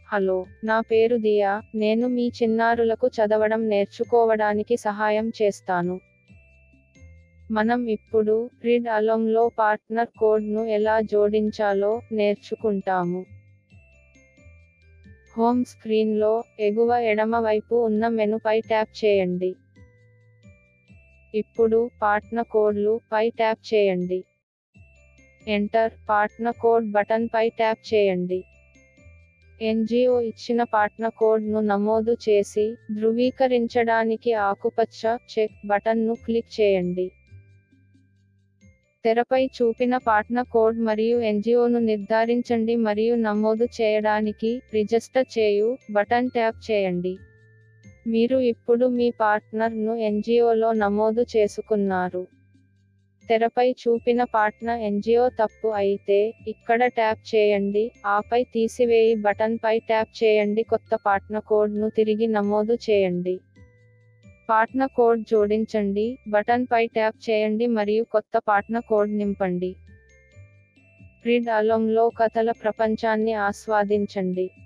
Hello, నా పేరు దియా. నేను మీ చిన్నారులకు చదవడం నేర్చుకోవడానికి సహాయం చేస్తాను. మనం ఇప్పుడు రీడ్ అలాంగ్లో పార్ట్నర్ కోడ్ను ఎలా జోడించాలో నేర్చుకుంటాము. హోమ్ స్క్రీన్లో ఎగువ ఎడమ వైపు ఉన్న మెనుపై ట్యాప్ చేయండి. ఇప్పుడు పార్ట్నర్ కోడ్లు పై ట్యాప్ చేయండి. ఎంటర్ పార్ట్నర్ కోడ్ బటన్ పై ట్యాప్ చేయండి. ఎన్జిఓ ఇచ్చిన పార్ట్నర్ కోడ్ను నమోదు చేసి ధృవీకరించడానికి ఆకుపచ్చ చెక్ బటన్ను క్లిక్ చేయండి. తెరపై చూపిన పార్ట్నర్ కోడ్ మరియు ఎన్జిఓను నిర్ధారించండి మరియు నమోదు చేయడానికి రిజిస్టర్ చేయు బటన్ ట్యాప్ చేయండి. మీరు ఇప్పుడు మీ పార్ట్నర్ను ఎన్జిఓలో నమోదు చేసుకున్నారు. తెరపై చూపిన పార్ట్నర్ ఎన్జిఓ తప్పు అయితే, ఇక్కడ ట్యాప్ చేయండి, ఆపై తీసివేయి బటన్ పై ట్యాప్ చేయండి. కొత్త పార్ట్నర్ కోడ్ను తిరిగి నమోదు చేయండి. పార్ట్నర్ కోడ్ జోడించండి బటన్ పై ట్యాప్ చేయండి మరియు కొత్త పార్ట్నర్ కోడ్ నింపండి. రీడ్ అలాంగ్లో కథల ప్రపంచాన్ని ఆస్వాదించండి.